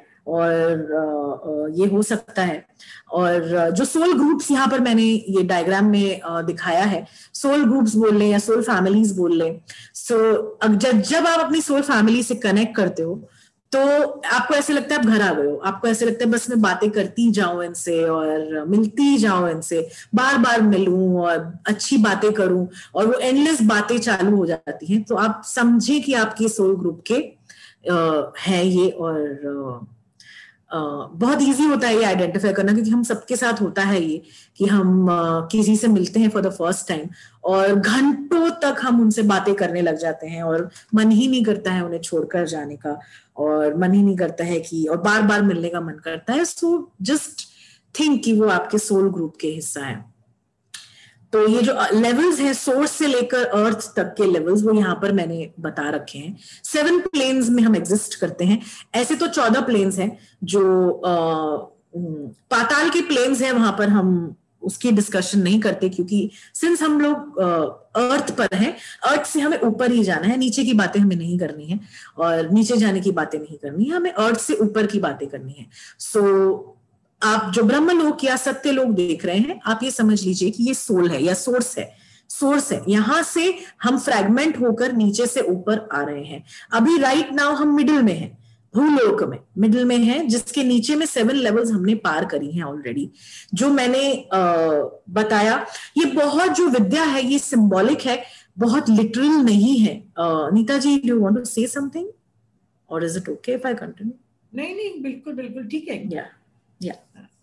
और ये हो सकता है. और जो सोल ग्रुप्स यहाँ पर मैंने ये डायग्राम में दिखाया है, सोल ग्रुप्स बोल लें या सोल फैमिलीज बोल लें. सो जब जब आप अपनी सोल फैमिली से कनेक्ट करते हो तो आपको ऐसे लगता है आप घर आ गए हो. आपको ऐसे लगता है बस मैं बातें करती जाऊं इनसे और मिलती जाऊं इनसे, बार बार मिलूं और अच्छी बातें करूं, और वो एंडलेस बातें चालू हो जाती हैं. तो आप समझे कि आपके सोल ग्रुप के है ये. और Uh, बहुत इजी होता है ये आइडेंटिफाई करना, क्योंकि हम सबके साथ होता है ये कि हम uh, किसी से मिलते हैं फॉर द फर्स्ट टाइम और घंटों तक हम उनसे बातें करने लग जाते हैं और मन ही नहीं करता है उन्हें छोड़कर जाने का, और मन ही नहीं करता है कि, और बार बार मिलने का मन करता है. सो जस्ट थिंक कि वो आपके सोल ग्रुप के हिस्सा है. तो ये जो लेवल्स हैं सोर्स से लेकर अर्थ तक के लेवल्स, वो यहाँ पर मैंने बता रखे हैं। सेवन प्लेन्स में हम एग्जिस्ट करते हैं। ऐसे तो चौदह प्लेन्स हैं जो आ, पाताल के प्लेन्स हैं, वहां पर हम उसकी डिस्कशन नहीं करते, क्योंकि सिंस हम लोग अर्थ पर हैं, अर्थ से हमें ऊपर ही जाना है, नीचे की बातें हमें नहीं करनी है और नीचे जाने की बातें नहीं करनी है, हमें अर्थ से ऊपर की बातें करनी है। सो so, आप जो ब्रह्मलोक या सत्य लोक देख रहे हैं, आप ये समझ लीजिए कि ये सोल है या सोर्स है, सोर्स है। यहां से हम फ्रैगमेंट होकर नीचे से ऊपर आ रहे हैं। अभी राइट नाउ हम मिडिल में हैं, भूलोक में मिडिल में है, जिसके नीचे में सेवन लेवल्स हमने पार करी हैं ऑलरेडी। जो मैंने आ, बताया, ये बहुत जो विद्या है ये सिंबॉलिक है, बहुत लिटरल नहीं है। Neeta ji, do you want to say something और is it okay if I continue? नहीं नहीं, बिल्कुल बिल्कुल ठीक है। या या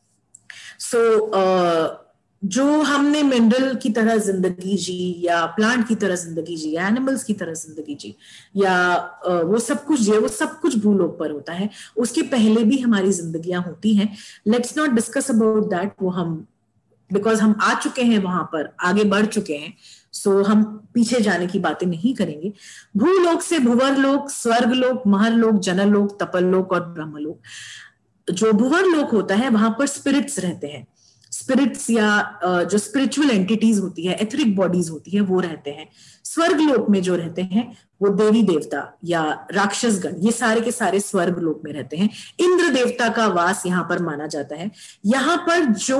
सो जो हमने मिनरल की तरह जिंदगी जी या प्लांट की तरह जिंदगी जी या एनिमल्स की तरह जिंदगी जी या uh, वो सब कुछ जो है वो सब कुछ भूलोक पर होता है। उसके पहले भी हमारी जिंदगियां होती हैं। Let's not discuss about that. वो हम बिकॉज हम आ चुके हैं वहां पर, आगे बढ़ चुके हैं, सो so हम पीछे जाने की बातें नहीं करेंगे। भूलोक से भुवरलोक, स्वर्गलोक, महरलोक, जनलोक, तपलोक और ब्रह्मलोक। जो भुवरलोक होता है वहां पर स्पिरिट्स रहते हैं। स्पिरिट्स या जो स्पिरिचुअल एंटिटीज होती है, एथरिक बॉडीज होती है, वो रहते हैं। स्वर्गलोक में जो रहते हैं वो देवी देवता या राक्षसगण, ये सारे के सारे स्वर्ग लोक में रहते हैं। इंद्र देवता का वास यहाँ पर माना जाता है। यहाँ पर जो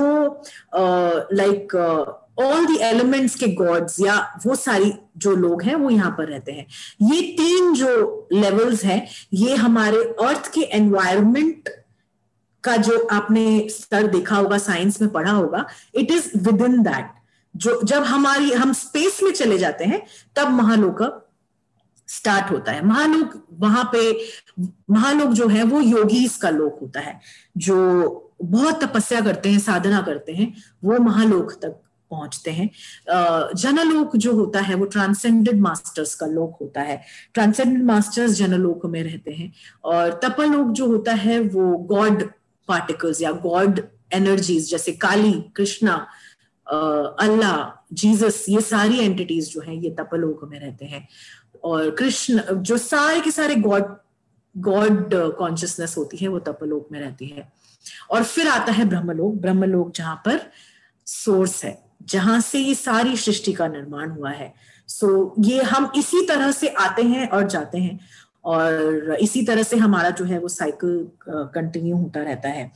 लाइक ऑल द एलिमेंट्स के गॉड्स या वो सारी जो लोग हैं वो यहाँ पर रहते हैं। ये तीन जो लेवल्स हैं ये हमारे अर्थ के एनवायरमेंट का जो आपने स्तर देखा होगा, साइंस में पढ़ा होगा, it is within that. जो जब हमारी हम स्पेस में चले जाते हैं तब महालोक स्टार्ट होता है। महालोक वहां पे महालोक जो है वो योगीज का लोक होता है, जो बहुत तपस्या करते हैं, साधना करते हैं, वो महालोक तक पहुंचते हैं। जनलोक जो होता है वो ट्रांसेंडेड मास्टर्स का लोक होता है। ट्रांसेंडेड मास्टर्स जनलोक में रहते हैं। और तपलोक जो होता है वो गॉड पार्टिकल्स या गॉड एनर्जीज जैसे काली, कृष्णा, अल्लाह, जीसस, ये सारी एंटिटीज जो हैं ये तपलोक में रहते हैं। और कृष्ण, जो सारे के सारे गॉड गॉड कॉन्शियसनेस होती है वो तपलोक में रहती है। और फिर आता है ब्रह्मलोक। ब्रह्मलोक जहां पर सोर्स है, जहां से ये सारी सृष्टि का निर्माण हुआ है। सो so, ये हम इसी तरह से आते हैं और जाते हैं और इसी तरह से हमारा जो है वो साइकिल कंटिन्यू होता रहता है।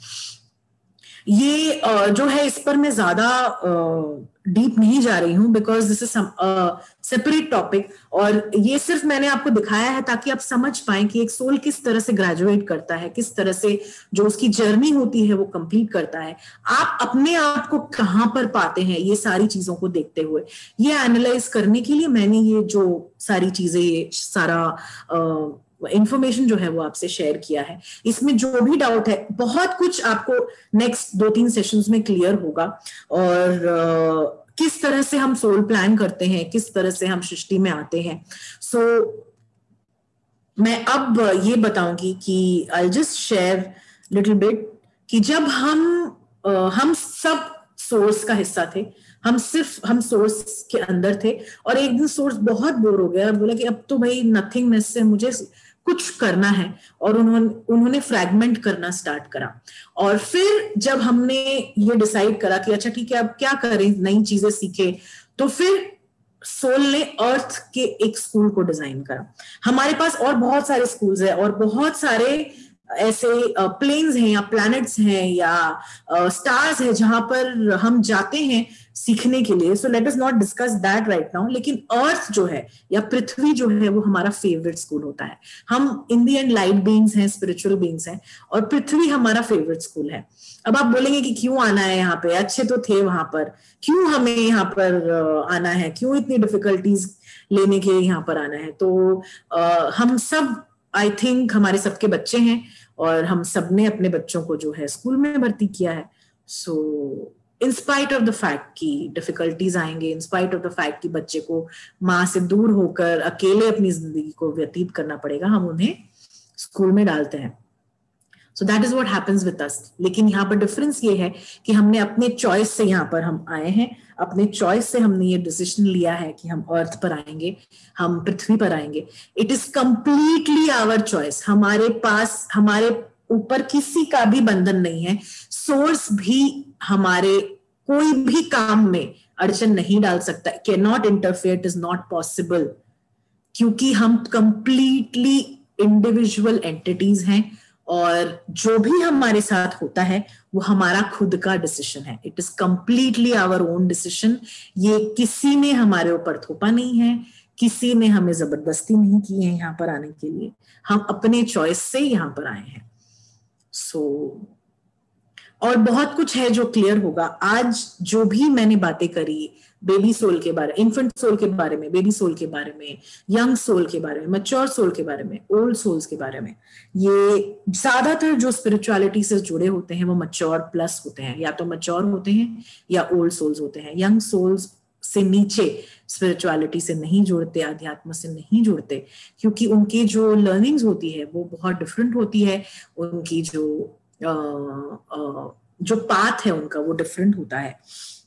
ये uh, जो है इस पर मैं ज्यादा डीप uh, नहीं जा रही हूँ because this is separate topic. और ये सिर्फ मैंने आपको दिखाया है ताकि आप समझ पाएं कि एक सोल किस तरह से ग्रेजुएट करता है, किस तरह से जो उसकी जर्नी होती है वो कंप्लीट करता है। आप अपने आप को कहाँ पर पाते हैं ये सारी चीजों को देखते हुए, ये एनालाइज करने के लिए मैंने ये जो सारी चीजें, ये सारा uh, इंफॉर्मेशन जो है वो आपसे शेयर किया है। इसमें जो भी डाउट है, बहुत कुछ आपको नेक्स्ट दो तीन सेशंस में क्लियर होगा। और uh, किस तरह से हम सोल प्लान करते हैं, किस तरह से हम सृष्टि में आते हैं। सो so, मैं अब ये बताऊंगी कि I just share little bit कि जब हम uh, हम सब सोर्स का हिस्सा थे, हम सिर्फ हम सोर्स के अंदर थे और एक दिन सोर्स बहुत बोर हो गया और बोला कि अब तो भाई नथिंगनेस से मुझे कुछ करना है। और उन्होंने उन्होंने फ्रैगमेंट करना स्टार्ट करा। और फिर जब हमने ये डिसाइड करा कि अच्छा ठीक है अब क्या करें, नई चीजें सीखे, तो फिर सोल ने अर्थ के एक स्कूल को डिजाइन करा। हमारे पास और बहुत सारे स्कूल्स हैं और बहुत सारे ऐसे प्लेन्स हैं या प्लैनेट्स हैं या स्टार्स हैं जहां पर हम जाते हैं सीखने के लिए। So let us not discuss that right now. लेकिन अर्थ जो है या पृथ्वी जो है वो हमारा फेवरेट स्कूल होता है। हम in the end light beings हैं, स्पिरिचुअल बीइंग्स हैं और पृथ्वी हमारा फेवरेट स्कूल है। अब आप बोलेंगे कि क्यों आना है यहाँ पे, अच्छे तो थे वहां पर, क्यों हमें यहाँ पर आना है, क्यों इतनी डिफिकल्टीज लेने के यहाँ पर आना है। तो आ, हम सब आई थिंक हमारे सबके बच्चे हैं और हम सब ने अपने बच्चों को जो है स्कूल में भर्ती किया है। So in spite of the fact कि डिफिकल्टीज आएंगे, in spite of the fact कि बच्चे को माँ से दूर होकर अकेले अपनी जिंदगी को व्यतीत करना पड़ेगा, हम उन्हें स्कूल में डालते हैं। So that is what happens with us. लेकिन यहाँ पर डिफरेंस ये है कि हमने अपने चॉइस से यहाँ पर हम आए हैं, अपने चॉइस से हमने ये डिसीजन लिया है कि हम अर्थ पर आएंगे, हम पृथ्वी पर आएंगे। It is completely our choice. हमारे पास, हमारे ऊपर किसी का भी बंधन नहीं है। सोर्स भी हमारे कोई भी काम में अड़चन नहीं डाल सकता, cannot interfere, it is not possible, क्योंकि हम कंप्लीटली इंडिविजुअल एंटिटीज हैं और जो भी हमारे साथ होता है वो हमारा खुद का डिसीजन है। It is completely our own decision. ये किसी ने हमारे ऊपर थोपा नहीं है, किसी ने हमें जबरदस्ती नहीं की है यहाँ पर आने के लिए, हम अपने चॉइस से यहाँ पर आए हैं। सो so, और बहुत कुछ है जो क्लियर होगा आज। जो भी मैंने बातें करी बेबी सोल के बारे, इन्फेंट सोल के बारे में, बेबी सोल के बारे में, यंग सोल के बारे में, मैच्योर सोल के बारे में, ओल्ड सोल्स के बारे में, ये ज्यादातर जो स्पिरिचुअलिटी से जुड़े होते हैं वो मैच्योर प्लस होते हैं, या तो मैच्योर होते हैं या ओल्ड सोल्स होते हैं। यंग सोल्स से नीचे स्पिरिचुअलिटी से नहीं जुड़ते, अध्यात्म से नहीं जुड़ते, क्योंकि उनकी जो लर्निंग्स होती है वो बहुत डिफरेंट होती है, उनकी जो uh, uh, जो पाथ है उनका वो डिफरेंट होता है।